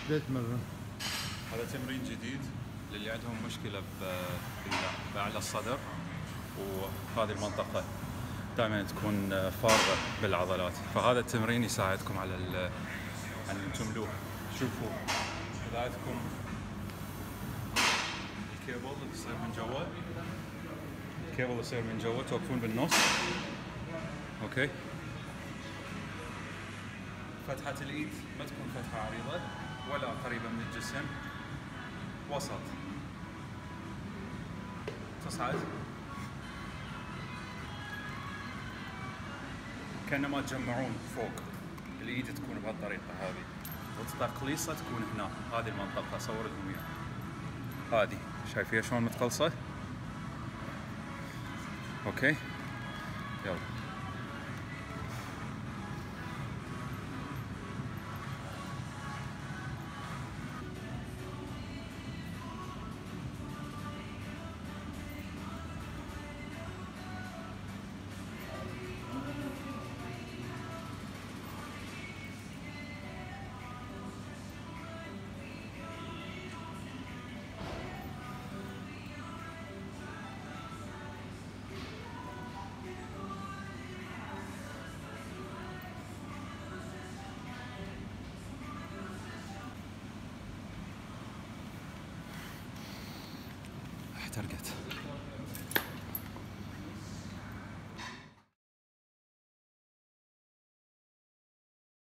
ليه تمرن؟ هذا تمرين جديد للي عندهم مشكلة بأعلى الصدر، وهذه المنطقة دائما تكون فارغة بالعضلات، فهذا التمرين يساعدكم على أن تملوه. شوفوا إذا عندكم الكيبل اللي يصير من جوا، الكيبل يصير من جوا، توقفون بالنص، اوكي. فتحة الإيد ما تكون فتحة عريضة ولا قريبة من الجسم، وسط، تصعد كأنما تجمعون فوق، الإيد تكون بهالطريقة هذه، والتقليصة تكون هنا، هذه المنطقة. صور لكم إياها، هذه شايفيها شلون متقلصة؟ اوكي، يلا. احترقت.